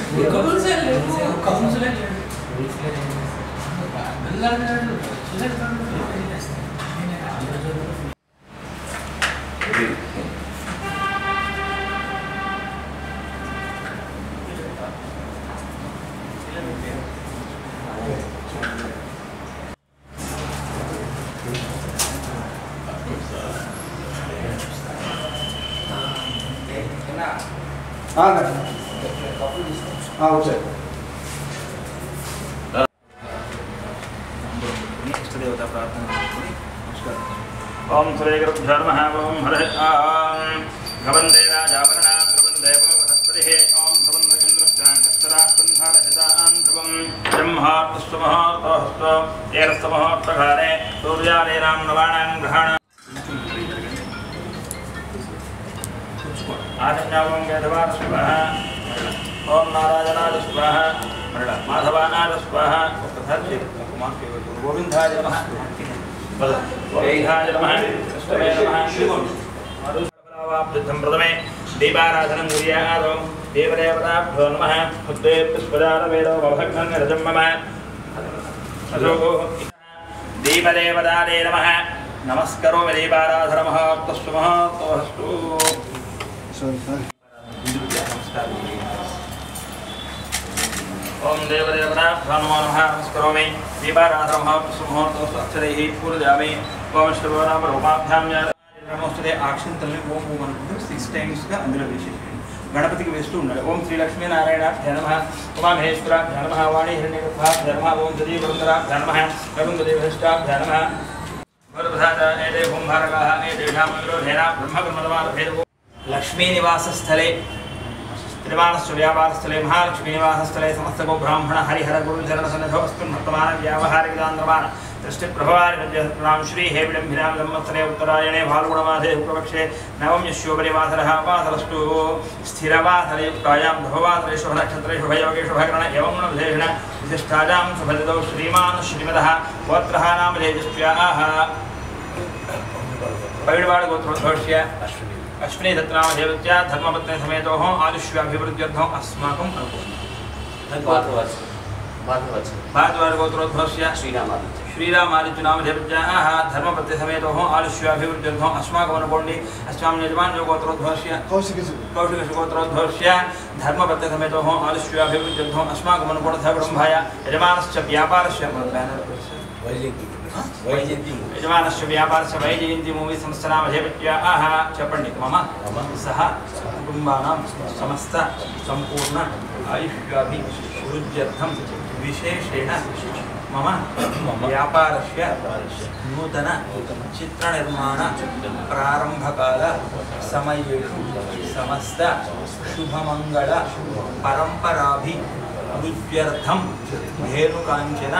ओम सूर्यगुरुभ्यो नमः। ओम हरे गवंदे राजावरणा ध्रुवंदे वो बृहस्पतिः। ओम ध्रुवंदगेन्द्रश्चाकस्तरास्तन्धारहितान् ध्रुवं ब्रह्मात्मस्वमहात्महस्तो येरस्तमहोत्तकारे सूर्यादीनां नवानां ग्रहाणां आजन्यावं वेदवार स्वाहा। ओम नारायणाय स्वाहा। माधवानाय स्वाहा। गोविंदाय नमः। वेदाय नमः। कृष्णाय नमः। प्रथमे दीपाराधनं कुर्यात्। देवदेवताभ्यो नमः। मुद्दे पुष्पदानवेदो भवघ्नं रजं मम अशोको दीपदेवताय नमः। नमस्करोमि दीपाराधनमः तस्महास्तु। ओम देवदेवताभ्यो नमः। नमस्करोमि दीपाराधनमः तस्महास्तु। अक्षरैः पूजयामि। ओम शिवनामरूपाभ्यां नमोस्तुते। अक्षिंतल्नि ओम ओम అనుకుంటూ 6 టైమ్స్ గా అందులో వేసేయండి. గణపతికి వేస్తూ ఉండాలి. ఓం శ్రీ లక్ష్మీ నారాయణాభ్యో నమః. ఉమామహేశ్వరాభ్యో నమః. వాణీహిరణ్యగర్భాభ్యో నమః. ఓం శ్రీవరుంధరాభ్యో నమః. కరుంగదేవహిష్టాభ్యో నమః. వరప్రసాద ఏదే ఓంభారకాః ఏదేషాం విరోధేన బ్రహ్మకర్మదవాదభేదో లక్ష్మీ నివాసస్థలే त्रिवाणस्य व्यापारस्थले महालक्ष्मी निवासस्थले समस्तको ब्राह्मण हरिहर गुरुचरणसन्निधौ अस्मिन् वर्तमान व्यावहारिकदान्द्रमान दृष्टिप्रभवारिमध्यनाम श्री हेविडम्भिनां संवत्सरे उत्तरायणे फाल्गुणमासे शुक्लपक्षे नवम्यस्योपरिवासरः वासरस्तु स्थिरवासरयुक्तायां ध्रुववासरे शुभनक्षत्रे शुभयोगे शुभकरण एवं गुणविशेषेण विशिष्टायां शुभदितौ श्रीमान् श्रीमदः गोत्रः नाम तेजस्व्याः पैडवाड गोत्रोद्भवस्य अश्विनी दत्त नाम देवत्या धर्मपत्नी समेतो हो आयुष्याभिवृद्ध्यर्थो अस्माकं भारद्वाज गोत्रोद्भवस्य श्रीराम आदित्य नाम देवत्या धर्मपत्नी समेतो हो आयुष्याभिवृद्ध्यर्थो अस्माकं अनुकोण्डि अस्माकं यजमान गोत्रोद्भवस्य कौशिक गोत्रोद्भवस्य धर्मपत्नी समेतो हो आयुष्याभिवृद्ध्यर्थो अस्माकं अनुकोण्डि ब्रह्माय यजमानस्य व्यापारस्य यजमानस्य व्यापारस्य वैजयन्ती मूवीस् संस्थानामधीपत्याः चपण्डित मम सह कुटुम्बानां समस्त सम्पूर्ण आयुष्याभिवृद्ध्यर्थं विशेषेण मम व्यापारस्य नूतन चित्रनिर्माण प्रारम्भकाल समयेषु समस्त शुभमङ्गल परम्पराभिवृद्ध्यर्थं धेनुकाञ्चन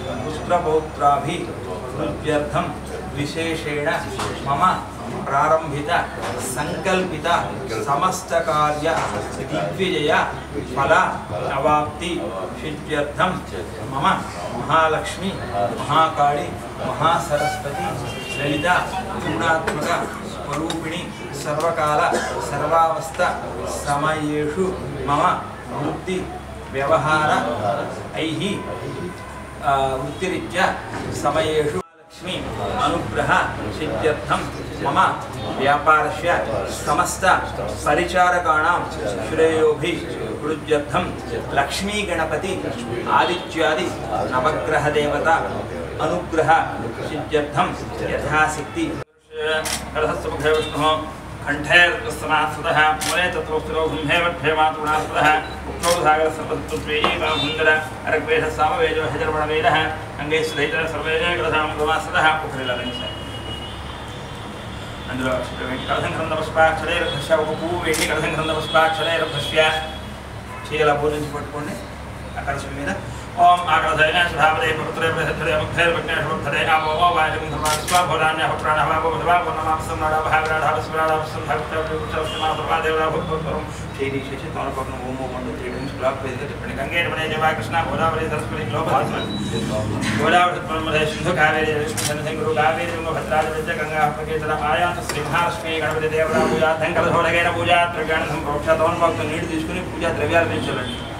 पुत्रपौत्राभिवृद्ध्यर्थं विशेषेण मम प्रारंभित संकल्पित समस्त कार्य दिग्विजय फल अवाप्ति सिद्ध्यर्थं मम महालक्ष्मी महाकाली महासरस्वती ललिता गुणात्मक स्वरूपिणी सर्वकाल सर्वावस्था समयेषु मम वृत्ति व्यवहार ऐहि वृत्तिरीत्या समयेषु लक्ष्मी अनुग्रह सिद्ध्यर्थं मम व्यापारस्य समस्त परिचारकाणां श्रेयोभिवृद्ध्यर्थं लक्ष्मी गणपति आदित्यादि नवग्रह देवता अनुग्रह सिद्ध्यर्थं यथाशक्ति कलहस्तमुखे विष्णुः कंठेर्समास्वतः मूले तत्रोस्थिरो ब्रह्मेवभ्यमातुनास्वतः उक्तोधागरसर्वतत्त्वेऽवभुङ्गर अर्गवेदसामवेदो हजर्वणवेदः अंगैस्सहितः सर्वेण कलसामगमास्वतः पुखरिलालयस्य అందులో కలసంగ్రంథపుష్పాక్షరైరభ్యస్య ఒక పువ్వు వేడి కలసంగ్రంథపుష్పాక్షరైరభ్యస్య చీల పూరించి పట్టుకోండి అక్కడ మీద ओम आगधैना सुधावदे पुत्रे प्रसद्धे मुक्तेर विघ्नेश्वरधे आमो वायं धर्मास्वा भोरान्य प्राणवा भवद्वा वनमासं नाडा भावराडा स्मराडा संभक्ता पुत्रस्मा प्रभादेवरा भूतपुरम श्री शेषे तोरपन ओम ओम 3 टाइम्स ब्लॉक पे टिप्पणी गंगे बने जवा कृष्णा गोदावरी सरस्वती गोदावरी ब्रह्मदे सिंधु कावेरी विष्णु गुरु कावेरी तुंगभद्राज विद्य गंगा प्रकेतन आयात श्री महालक्ष्मी गणपति देवरा पूजा धंकल धोलगेर पूजा त्रिगण संप्रोक्षा तोन भक्त नीड తీసుకుని పూజా ద్రవ్యాలు పెంచాలండి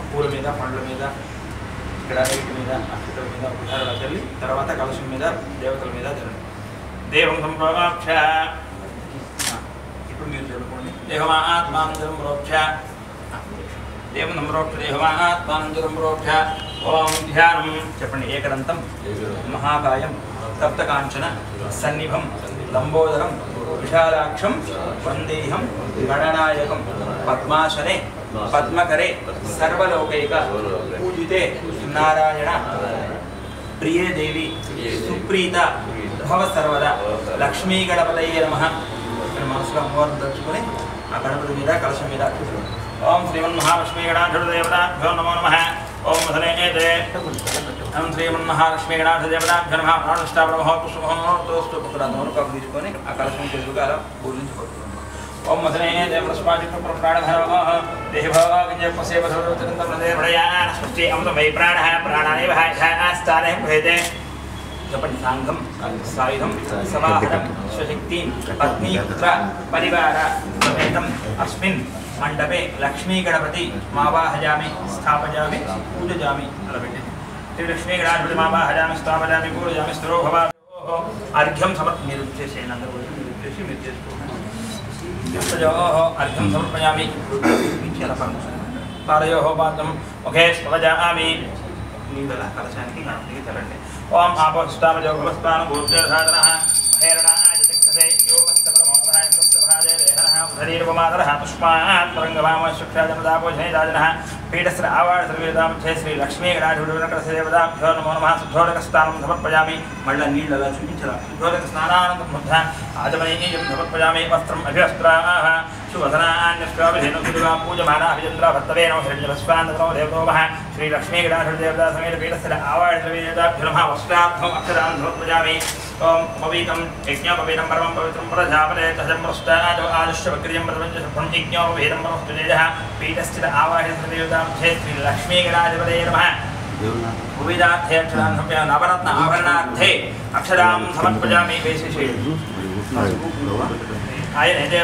పూల మీద పండ్ల మీద ఇక్కడ నీటి మీద అక్షతల మీద ఉదాహరణ చల్లి తర్వాత కలశం మీద దేవతల మీద చల్లండి. దేవం సంప్రోక్ష ఇప్పుడు మీరు చదువుకోండి. దేహమాత్మానందరం ప్రోక్ష దేవం సంప్రోక్ష దేహమాత్మానందరం ప్రోక్ష. ఓం ధ్యానం చెప్పండి. ఏకదంతం మహాకాయం తప్తకాంచన సన్నిభం లంబోదరం విశాలాక్షం వందేహం గణనాయకం పద్మాసనే పద్మకరే సర్వలోకైక పూజితే నారాయణ ప్రియే దేవి సుప్రీత భవ సర్వదా లక్ష్మీ గణపతయే నమః. మనసులో అమ్మవారిని తలుచుకొని ఆ గణపతి మీద కలశం మీద ఓం శ్రీమన్మహాలక్ష్మీ గణాధిదేవతాభ్యో నమో నమః. ఓం మధునేతే ఓం శ్రీమన్మహాలక్ష్మీ గణాధిదేవతాభ్యో నమః. ప్రాణిష్టాపరమహోస్తు పుత్రాంతమనుకం తీసుకొని ఆ కలశం తెలుగుగా అలా పూజించుకోవచ్చు. ఓం మధునేతే ప్రాణధరో దేహభాగంజపసేవసే అమృతమై ప్రాణ ప్రాణాయ స్థానే భేదే చెప్పండి. సాంఘం సాయుధం సమాహరం స్వశక్తి పత్ని పుత్ర పరివార సమేతం అస్మిన్ మండపే లక్ష్మీ గణపతి మావాహయామి స్థాపయామి పూజయామి. అలా పెట్టండి. శ్రీ లక్ష్మీ గణపతి మావాహయామి స్థాపయామి పూజయామి. స్థిరో భవ. అర్ఘ్యం మీరు చేసేయండి. అందరూ మీరు చేసి మీరు చేసుకోండి. అర్ఘ్యం సమర్పయామి. పాదయో పాదం ముఖే స్తవజామి. నీళ్ళ కలశానికి గణపతికి తెలండి. ఓం ఆపోస్తామజోగమస్తాన భూత్యసాధనః హేరణాయ చక్షసే యోగస్తపరమోదరాయ స్వస్థభాజే దేహనః ఉదరీరవమాదరః పుష్పాత్ పరంగవామ శుక్షాజనదాపోజనే రాజనః పీఠస్ర ఆవాడ సర్వేదామధ్యే శ్రీ లక్ష్మీ గణాధిదేవతాభ్యో నమో నమః. శుద్ధోదకస్థానం సమర్పయామి. మళ్ళీ నీళ్ళు అలా చూపించాల. శుద్ధోదక స్నానానందం బుద్ధ ఆచమనీయం సమర్పయామి. వస్త్రం అభివస్త్రాః శుభధనాన్యస్వాభిధేనుగా పూజమానా అభిచంద్ర భర్తవేనో హిరణ్యభస్వానందనో దేవతోమః. శ్రీ లక్ష్మీ గణాధిదేవతా సమేత పీఠస్ర ఆవాడ సర్వేదాభ్యో నమః. వస్త్రార్థం అక్షరాన్ సమర్పయామి. ఓం పవితం యజ్ఞోపవీతం పరమం పవిత్రం ప్రజాపతే తజంప్రస్తాదో ఆదుష్యవక్రియం ప్రపంచశుభ్రం యజ్ఞోపవీతం పరమస్తుజేజః. పీఠస్థిత ఆవాహిత సర్వేదాభ్యే శ్రీ లక్ష్మీ గణాధిపతే నమః. వివిధార్థే అక్షరాన్ సమర్పయామి. నవరత్న ఆభరణార్థే అక్షరాం సమర్పయామి. వేసేసి ఆయనైతే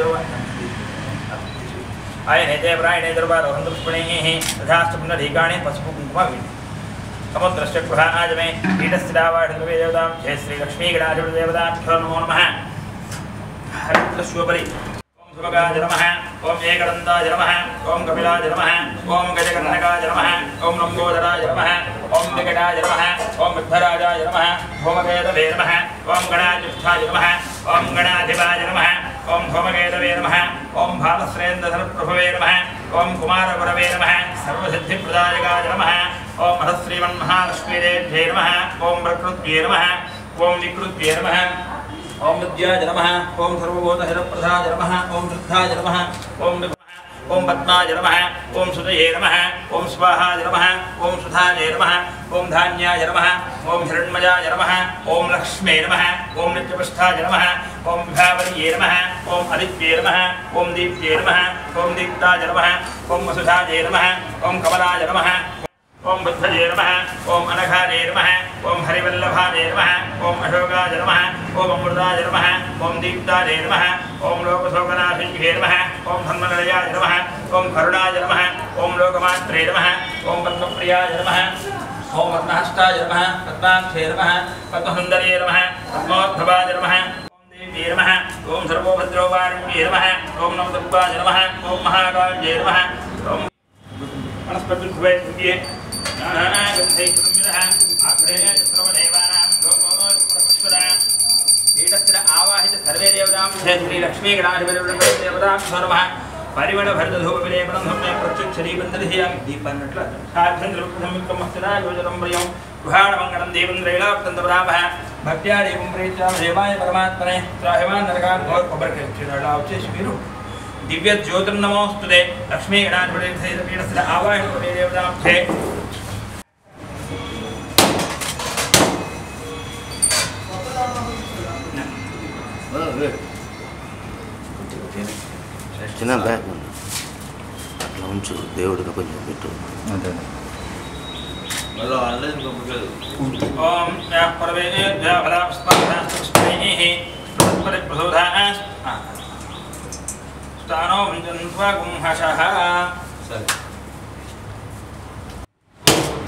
ప్రాయణే దుర్వారోహం పుష్పణైః తథాస్తు పునరీకాణి పసుపు కుంకుమ వీడి సముద్రశ్చ గృహాజమే పీఠస్థితావాఢిదేవతాం జయ శ్రీ లక్ష్మీ గణాధిపతిదేవతాభ్యో నమో నమః. హరిద్రస్యోపరి ఓం శుభగాయ నమః. ఓం ఏకదంతాయ నమః. ఓం కపిలాయ నమః. ఓం గజకర్ణకాయ నమః. ఓం లంబోదరాయ నమః. ఓం వికటాయ నమః. ఓం విఘ్నరాజాయ నమః. ధూమకేతవే నమః. ఓం గణాధ్యక్షాయ నమః. ఓం గణాధిపాయ నమః. ఓం ధూమకేతవే నమః. ఓం భావశ్రేంద్రధరప్రభవే నమః. ఓం కుమారగురవే నమః. సర్వసిద్ధిప్రదాయకాయ నమః. ఓం హరశ్రీమన్మహాలక్ష్మీదేవ్యై నమః. ఓం ప్రకృత్యై నమః. ఓం వికృత్యై నమః. ఓం విద్యాయ నమః. ఓం సర్వభూతహితప్రదాయ నమః. ఓం శ్రద్ధాయ నమః. ఓం ఓం పద్మాయ నమః. ఓం సుతయే నమః. ఓం స్వాహాయ నమః. ఓం సుధాయ నమః. ఓం ధాన్యాయ నమః. ఓం హిరణ్మయాయ నమః. ఓం లక్ష్మే నమః. ఓం నిత్యపుష్టాయ నమః. ఓం విభావర్యే నమః. ఓం అదిత్యే నమః. ఓం దీప్త్యే నమః. ఓం దీప్తాయ నమః. ఓం వసుధాయ నమః. ఓం కమలాయ నమః. ఓం బుద్ధయే నమః. ఓం అనఘాయ నమః. ఓం హరివల్లభాయ నమః. ఓం అశోకాయ నమః. ఓం అమృతాయ నమః. ఓం దీప్తాయ నమః. ఓం లోకశోకనాభిజ్ఞే నమః. ఓం ధన్మనిలయాయ నమః. ఓం కరుణాయ నమః. ఓం లోకమాత్రే నమః. ఓం పద్మప్రియాయ నమః. ఓం పద్మహస్తాయ నమః. పద్మాక్షే నమః. పద్మసుందరే నమః. పద్మోద్భవాయ నమః. ఓం దేవ్యే నమః. ఓం సర్వోభద్రవారుణ్యే నమః. ఓం నమదుర్గాయ నమః. ఓం మహాకాళ్యే నమః. ఓం వనస్పతిర్భువే ఆవాహిత సర్వే దేవతాం శ్రీ లక్ష్మీ గణాధిపతిదేవతాభ్యో నమః. పరిమళ భరిత ధూప విలేపనం ప్రత్యుక్షరీబంధయామి. దీపన్నట్లు సాధ్యంద్రం ప్రియం గృహాణమంగళం దేవేంద్రైలాప్తంతరామః. భక్త్యా దేవం ప్రేత్యామ దేవాయ పరమాత్మనే త్రాహిమాన్ నరకాన్ కొబ్బరికాయ వచ్చేసి మీరు దివ్య జ్యోతిర్నమోస్తుతే లక్ష్మీ గణాధిపతిపీఠస్థిత ఆవాహిత సర్వే దేవతాభ్యే చిన్న బ్యాగ్ అట్లా ఉంచు. దేవుడికి కొంచెం పెట్టు. అదే ఓం స్థానో గుంహషః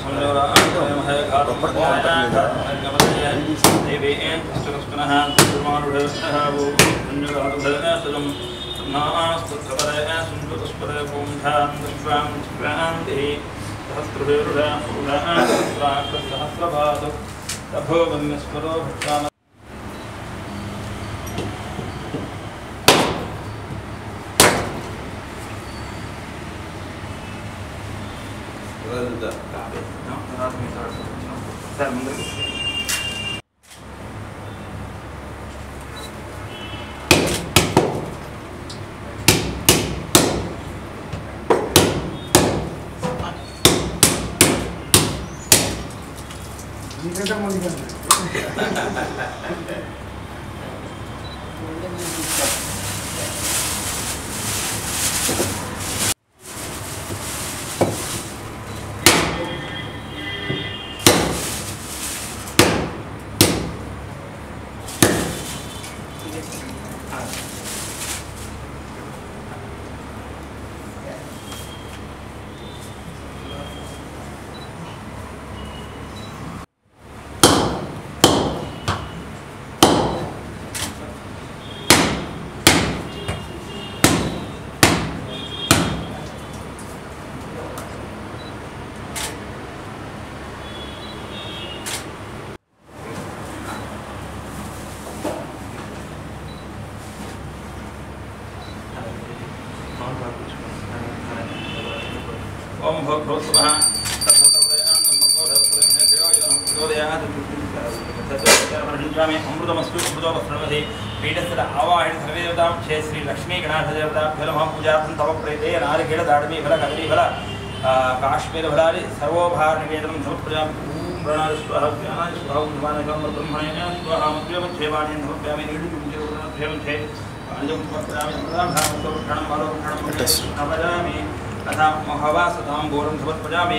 श्री लक्ष्मी गणाध देवता पूजार्थं तव प्रेते नारिकेल दाडमी फल कदली फल काश्मीर फलादि सर्वोपहार निवेदनं समर्पयामि ओम प्रणाय स्वाहा ज्ञानाय स्वाहा ब्रह्मणे ब्रह्मणे स्वाहा मध्यमच्छेवाणि समर्पयामि नीडुमुञ्चे पाणिजं समर्पयामि प्रदाभावं बालोक्षणं नमयामि तथा महावासतां घोरं समर्पयामि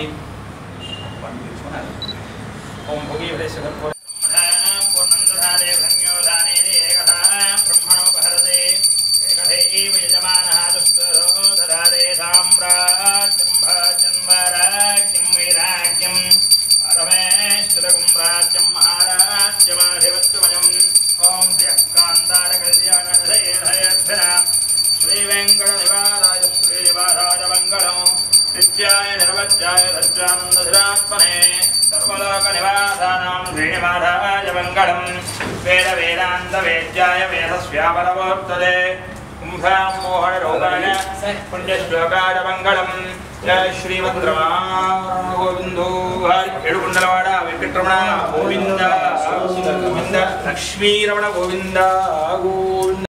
ओम भोगी भरेश्वर वेद वेदांत वेद्याय वेदस्व्यापरवर्तते कुंभमोहन रोगाय पुण्यश्लोकाय मंगलम जय श्रीमद्रमा गोविंदो एडुकुंडलवाड वेंकटरमण गोविंद गोविंद लक्ष्मी रमण गोविंद गोविंद